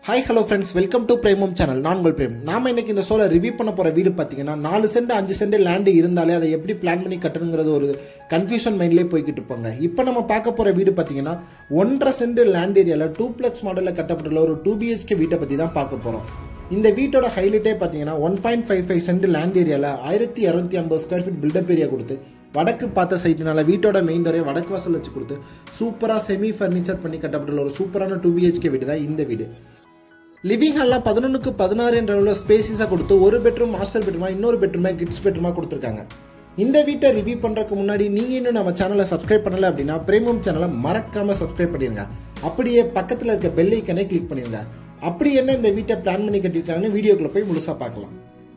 Hi hello friends, welcome to Premium channel. நான் உங்கள் frame. நாம இன்னைக்கு இந்த ஷோல ரிவ்யூ பண்ண போற வீடு பாத்தீங்கன்னா 4 சென்ட் 5 சென்ட் லேண்ட் இருந்தாலே அதை எப்படி பிளான் பண்ணி கட்டணும்ங்கறது ஒரு கன்ஃபியூஷன் மைண்ட்லயே போயிட்டு இருப்பாங்க. இப்போ நம்ம பார்க்க போற வீடு பாத்தீங்கன்னா 1.5 சென்ட் லேண்ட் ஏரியால 2+ மாடல்ல கட்டப்பட்டுள்ள ஒரு 2 BHK வீட்டை பத்தி தான் பார்க்க போறோம். இந்த வீட்டோட ஹைலைட்டே பாத்தீங்கன்னா 1.55 சென்ட் லேண்ட் ஏரியால 1250 ஸ்கொயர் ஃபீட் பில்டப் ஏரியா கொடுத்து வடக்கு பார்த்த சைட்னால வீட்டோட மெயின் டோரே வடக்கு வாசல் வச்சு கொடுத்து சூப்பரா செமி ஃபர்னிச்சர் பண்ணி கட்டப்பட்டுள்ள ஒரு சூப்பரான 2 BHK வீடு தான் இந்த வீடு. லிவிங் ஹால்ல 11க்கு 16 என்ற அளவுல ஸ்பேசிஸா கொடுத்து ஒரு பெட்ரூம் மாஸ்டர் பெட்ரூமா இன்னொரு பெட்ரூமா கிட்ஸ் பெட்ரூமா கொடுத்துருக்காங்க. இந்த வீட்டை ரிவ்யூ பண்றதுக்கு முன்னாடி நீங்க இன்னும் நம்ம சேனலை சப்ஸ்கிரைப் பண்ணல அப்படின்னா பிரீமியம் சேனலை மறக்காம சப்ஸ்கிரைப் பண்ணிருங்க. அப்படியே பக்கத்துல இருக்க பெல் ஐக்கனை கிளிக் பண்ணிருங்க. அப்படி என்ன இந்த வீட்டை பிளான் பண்ணி கட்டியிருக்காங்கன்னு வீடியோக்குள்ள போய் முழுசா பார்க்கலாம்.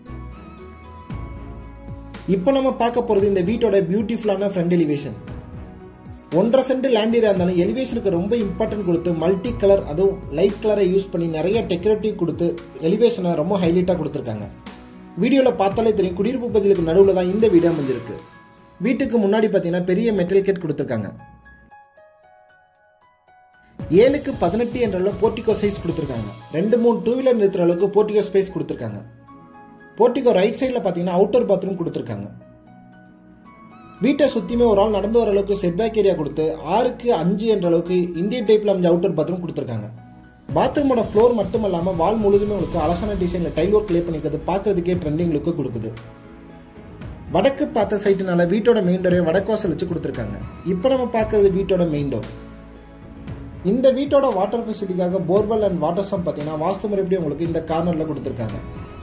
இப்போ நம்ம பார்க்க போறது இந்த வீட்டோட பியூட்டிஃபுல்லான front elevation. 1.5 cent land area இருந்தாலும் எலிவேஷனுக்கு ரொம்ப இம்பார்ட்டன்ட் கொடுத்து மல்டி கலர் அதுவும் லைட் கலரை யூஸ் பண்ணி நிறைய டெக்கரேட்டிவ் கொடுத்து எலிவேஷனை ரொம்ப ஹைலைட்டாக கொடுத்துருக்காங்க. வீடியோவில் பார்த்தாலே தெரியும் குடியிருப்பு பகுதிகளுக்கு நடுவில் தான் இந்த வீடு அமைஞ்சிருக்கு. வீட்டுக்கு முன்னாடி பார்த்தீங்கன்னா பெரிய மெட்டல் கேட் கொடுத்துருக்காங்க. 7க்கு 18 என்ற அளவு போர்ட்டிகோ சைஸ் கொடுத்துருக்காங்க. 2-3 டூ வீலர் நிறுத்துற அளவுக்கு போர்ட்டிகோ ஸ்பேஸ் கொடுத்துருக்காங்க. போர்ட்டிகோ ரைட் சைடில் பார்த்தீங்கன்னா அவுட்டர் பாத்ரூம் கொடுத்துருக்காங்க. வீட்டை சுற்றியுமே ஒரு ஆள் நடந்து வர அளவுக்கு செட்பேக் ஏரியா கொடுத்து 6க்கு 5 என்ற அளவுக்கு இந்தியன் டைப்பில் அமைஞ்ச அவுட்டர் பாத்ரூம் கொடுத்துருக்காங்க. பாத்ரூமோட ஃப்ளோர் மட்டும் இல்லாமல் வால் முழுதுமே உங்களுக்கு அழகான டிசைனில் டைல் ஒர்க் லே பண்ணிக்கிறது பார்க்கறதுக்கே ட்ரெண்டிங் லுக்கு கொடுக்குது. வடக்கு பார்த்த சைட்டுனால வீட்டோட மெயின் டோரே வடக்கு வாசல் வச்சு கொடுத்துருக்காங்க. இப்போ நம்ம பார்க்கறது வீட்டோட மெயின் டோர். இந்த வீட்டோட வாட்டர் ஃபெசிலிட்டிக்காக போர்வெல் அண்ட் வாட்டர் சம்ப் பார்த்தீங்கன்னா வாஸ்து முறைப்படி உங்களுக்கு இந்த கார்னரில் கொடுத்துருக்காங்க.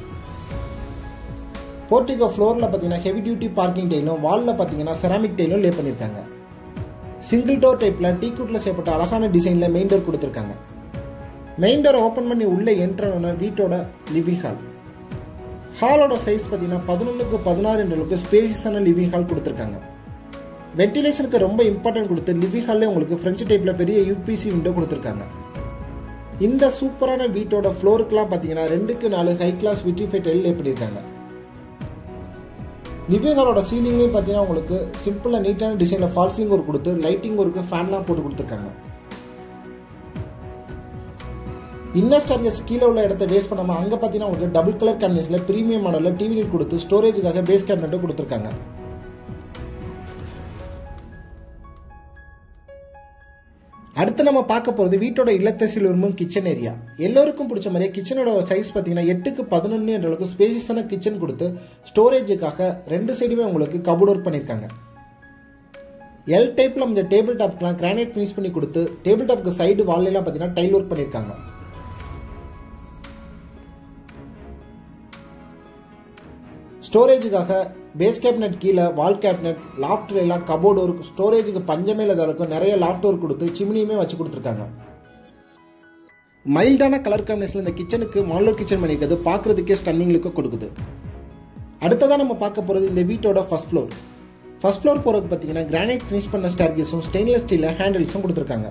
போர்ட்டிகோ ஃப்ளோரில் பார்த்தீங்கன்னா ஹெவி டியூட்டி பார்க்கிங் டைலும் வாலில் பார்த்தீங்கன்னா செராமிக் டைலும் லே பண்ணியிருக்காங்க. சிங்கிள் டோர் டைப்பில் டீக்குட்டில் செய்யப்பட்ட அழகான டிசைனில் மெயின் டோர் கொடுத்துருக்காங்க. மெயின் டோரை ஓப்பன் பண்ணி உள்ளே என்ட்ரான வீட்டோட லிவிங் ஹால். ஹாலோட சைஸ் பார்த்தீங்கன்னா 11க்கு 16 என்ற அளவுக்கு ஸ்பேசியஸான லிவிங் ஹால் கொடுத்துருக்காங்க. வென்டிலேஷனுக்கு ரொம்ப இம்பார்ட்டன்ட் கொடுத்து லிவிங் ஹால்லே உங்களுக்கு ஃப்ரெஞ்சு டைப்பில் பெரிய யூபிசி விண்டோ கொடுத்துருக்காங்க. இந்த சூப்பரான வீட்டோட ஃப்ளோருக்குலாம் பார்த்தீங்கன்னா 2க்கு 4 high gloss vitrified tile lay பண்ணியிருக்காங்க. லிவிங் ஹாலோட சீலிங்லேயும் பார்த்தீங்கன்னா உங்களுக்கு சிம்பிளாக நீட்டான டிசைனில் ஃபால் சீலிங் ஒர்க் கொடுத்து லைட்டிங் ஒர்க்கு ஃபேன்லாம் போட்டு கொடுத்துருக்காங்க. இன்னர் ஸ்டார்கேஸ் கீழே உள்ள இடத்த வேஸ்ட் பண்ணாமல் அங்கே பார்த்தீங்கன்னா உங்களுக்கு டபுள் கலர் கேபினெட்ஸில் ப்ரீமியம் மாடலில் டிவி யூனிட் கொடுத்து ஸ்டோரேஜுக்காக பேஸ் கேபினெட்டும் கொடுத்துருக்காங்க. அடுத்து நம்ம பார்க்க போகிறது வீட்டோட இல்லத்தரசியில் விரும்பும் கிச்சன் ஏரியா. எல்லோருக்கும் பிடிச்ச மாதிரியே கிச்சனோட சைஸ் பார்த்தீங்கன்னா 8க்கு 11 என்ற அளவுக்கு ஸ்பேசியஸான கிச்சன் கொடுத்து ஸ்டோரேஜுக்காக 2 சைடுமே உங்களுக்கு கபோர்ட் ஒர்க் பண்ணியிருக்காங்க. எல் டைப்பில் நம்ம டேபிள் டாப்க்குலாம் கிரானைட் ஃபினிஷ் பண்ணி கொடுத்து டேபிள் டாப்க்கு சைடு வால்லாம் பார்த்தீங்கன்னா டைல் ஒர்க் பண்ணியிருக்காங்க. ஸ்டோரேஜுக்காக பேஸ் கேபினட் கீழே வால் கேபினட் லாஃப்ட்ல எல்லாம் கபோர்டு ஒர்க் ஸ்டோரேஜுக்கு பஞ்சமே இல்லாத அளவுக்கு நிறைய லாஃப்ட் ஒர்க் கொடுத்து சிம்னியுமே வச்சு கொடுத்துருக்காங்க. மைல்டான கலர் காம்பினேஷன்ல இந்த கிச்சனுக்கு மாடலர் கிச்சன் பண்ணிக்கிறது பார்க்கறதுக்கே ஸ்டன்னிங் லுக்கு கொடுக்குது. அடுத்ததான் நம்ம பார்க்க போகிறது இந்த வீட்டோட ஃபர்ஸ்ட் ஃப்ளோர். ஃபர்ஸ்ட் ஃப்ளோர் போகிறதுக்கு பார்த்தீங்கன்னா கிரானைட் ஃபினிஷ் பண்ண ஸ்டார்கேஸும் ஸ்டெயின்லெஸ் ஸ்டீல் ஹேண்டில்ஸும் கொடுத்துருக்காங்க.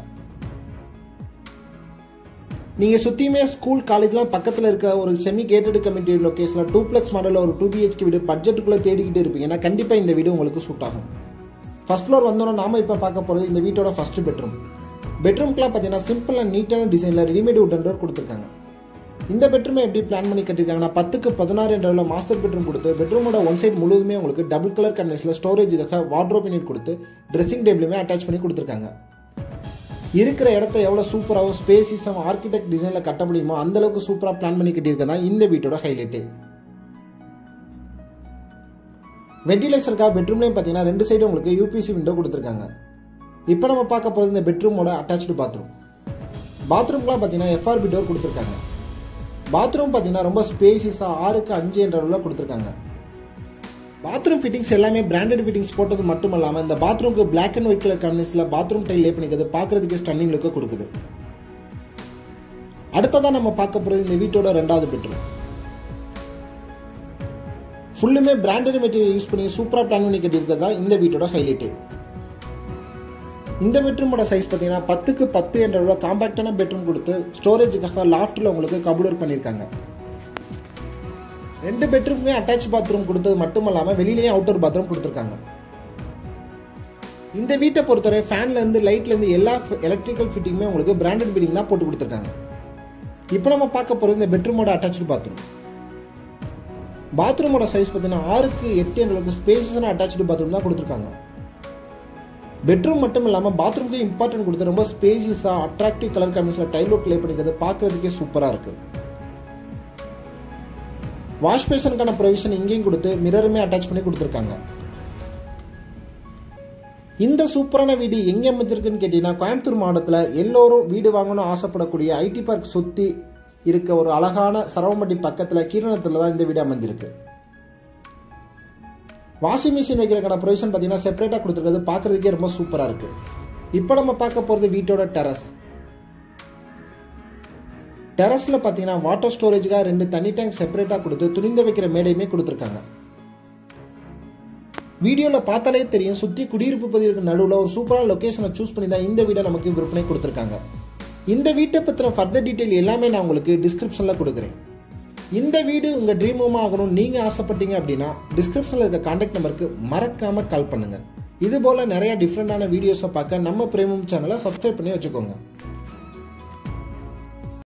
நீங்கள் சுற்றியுமே ஸ்கூல் காலேஜ்லாம் பக்கத்தில் இருக்க ஒரு செமி கேட்டட் கம்யூனிட்டி லொக்கேஷனில் 2+ மாடலில் ஒரு 2 BHK வீடு பட்ஜெட்டுக்குள்ளே தேடிக்கிட்டு இருப்பீங்கன்னா கண்டிப்பாக இந்த வீடு உங்களுக்கு சூட் ஆகும். ஃபர்ஸ்ட் ஃப்ளோர் வந்தோன்னா நாம இப்போ பார்க்க போகிறது இந்த வீட்டோட ஃபர்ஸ்ட் பெட்ரூம். பெட்ரூம்க்குலாம் பார்த்தீங்கன்னா சிம்பிள் அண்ட் நீட்டான டிசைனில் ரெடிமேட் உட்டன் டோர் கொடுத்துருக்காங்க. இந்த பெட்ரூமை எப்படி பிளான் பண்ணி கட்டிருக்காங்கன்னா 10க்கு 16 என்ற அளவில் மாஸ்டர் பெட்ரூம் கொடுத்து பெட்ரூமோட ஒன் சைட் முழுவதுமே உங்களுக்கு டபுள் கலர் கேபினெட்ஸில் ஸ்டோரேஜுக்காக வார்ட்ரோப் யூனிட் கொடுத்து ட்ரெஸ்ஸிங் டேபிளுமே அட்டாச் பண்ணி கொடுத்துருக்காங்க. இருக்கிற இடத்த எவ்வளோ சூப்பராகவும் ஸ்பேசிஸாகவும் ஆர்கிடெக்ட் டிசைனில் கட்ட முடியுமோ அந்தளவுக்கு சூப்பராக பிளான் பண்ணி கட்டியிருக்கதா இந்த வீட்டோட ஹைலைட்டு. வென்டிலேஷனுக்காக பெட்ரூம்லேயும் பார்த்தீங்கன்னா 2 சைடும் உங்களுக்கு யூபிசி விண்டோ கொடுத்துருக்காங்க. இப்போ நம்ம பார்க்க போகிறது இந்த பெட்ரூமோட அட்டாச்சு பாத்ரூம். பாத்ரூம்லாம் பார்த்தீங்கன்னா FRB டோர் கொடுத்துருக்காங்க. பாத்ரூம் பார்த்தீங்கன்னா ரொம்ப ஸ்பேசியஸாக 6க்கு 5 என்ற அளவில் கொடுத்துருக்காங்க. பாத்ரூம் ஃபிட்டிங்ஸ் எல்லாமே பிராண்டட் ஃபிட்டிங்ஸ் போட்டது மட்டும் இல்லாமல் இந்த பாத்ரூமுக்கு பிளாக் அண்ட் ஒயிட் கலர் காம்பினேஷனில் பாத்ரூம் டைல் லே பண்ணிக்கிறது பார்க்கறதுக்கு ஸ்டன்னிங் லுக்கு கொடுக்குது. அடுத்ததான் நம்ம பார்க்க போகிறது இந்த வீட்டோட 2வது பெட்ரூம். ஃபுல்லுமே பிராண்டட் மெட்டீரியல் யூஸ் பண்ணி சூப்பராக பிளான் பண்ணி கட்டியிருக்கிறதா இந்த வீட்டோட ஹைலைட்டு. இந்த பெட்ரூமோட சைஸ் பார்த்தீங்கன்னா 10க்கு 10 என்ற அளவில் காம்பாக்டான பெட்ரூம் கொடுத்து ஸ்டோரேஜுக்காக லாஃப்ட்டில் உங்களுக்கு கபோர்ட் ஒர்க் பண்ணியிருக்காங்க. 2 பெட்ரூமுமே அட்டாச் பாத்ரூம் கொடுத்தது மட்டும் இல்லாமல் வெளியிலேயே அவுட்டர் பாத்ரூம் கொடுத்துருக்காங்க. இந்த வீட்டை பொறுத்தவரை ஃபேன்லேருந்து லைட்லேருந்து எல்லா எலக்ட்ரிக்கல் ஃபிட்டிங்குமே உங்களுக்கு பிராண்டட் ஃபிட்டிங் தான் போட்டு கொடுத்துருக்காங்க. இப்போ நம்ம பார்க்க போகிறது இந்த பெட்ரூமோட அட்டாச்சு பாத்ரூம். பாத்ரூமோட சைஸ் பார்த்தீங்கன்னா 6க்கு 8 அளவுக்கு ஸ்பேஸான அட்டாச்சு பாத்ரூம் தான் கொடுத்துருக்காங்க. பெட்ரூம் மட்டும் இல்லாமல் பாத்ரூம்க்கு இம்பார்ட்டன்ட் கொடுத்து ரொம்ப ஸ்பேசியஸாக அட்ராக்டிவ் கலர் காம்பினேஷனில் டைல் ஒர்க் ப்ளே பண்ணிக்கிறது பார்க்கறதுக்கே சூப்பராக இருக்குது. வாஷ் பேஷனுக்கான ப்ரொவிஷன் இங்கேயும் கொடுத்து மிரருமே அட்டாச் பண்ணி கொடுத்துருக்காங்க. இந்த சூப்பரான வீடு எங்கே அமைஞ்சிருக்குன்னு கேட்டீங்கன்னா, கோயம்புத்தூர் மாவட்டத்தில் எல்லோரும் வீடு வாங்கணும்னு ஆசைப்படக்கூடிய ஐடி பார்க் சுற்றி இருக்க ஒரு அழகான சரவம்பட்டி பக்கத்தில் கீரணத்தில் தான் இந்த வீடு அமைஞ்சிருக்கு. வாஷிங் மிஷின் வைக்கிறதுக்கான ப்ரொவிஷன் பார்த்தீங்கன்னா செப்பரேட்டாக கொடுத்துருக்கிறது பார்க்குறதுக்கே ரொம்ப சூப்பராக இருக்குது. இப்போ நம்ம பார்க்க போகிறது வீட்டோட டெரஸ். டெரஸில் பார்த்தீங்கன்னா வாட்டர் ஸ்டோரேஜுக்காக 2 தண்ணி டேங்க் செப்பரேட்டாக கொடுத்து துணிந்த வைக்கிற மேடையுமே கொடுத்துருக்காங்க. வீடியோவில் பார்த்தாலே தெரியும், சுற்றி குடியிருப்பு பகுதிகளுக்கு நடுவில் ஒரு சூப்பரான லொக்கேஷனை சூஸ் பண்ணி தான் இந்த வீடை நமக்கு விற்பனை கொடுத்துருக்காங்க. இந்த வீட்டை பற்றின ஃபர்தர் டீட்டெயில் எல்லாமே நான் உங்களுக்கு டிஸ்கிரிப்ஷனில் கொடுக்குறேன். இந்த வீடு உங்கள் ட்ரீம் ஹோம் ஆகணும்னு நீங்கள் ஆசைப்பட்டீங்க அப்படின்னா டிஸ்கிரிப்ஷனில் இருக்க கான்டாக்ட் நம்பருக்கு மறக்காமல் கால் பண்ணுங்கள். இது போல் நிறைய டிஃப்ரெண்டான வீடியோஸை பார்க்க நம்ம பிரேமம் சேனலை சப்ஸ்கிரைப் பண்ணி வச்சுக்கோங்க.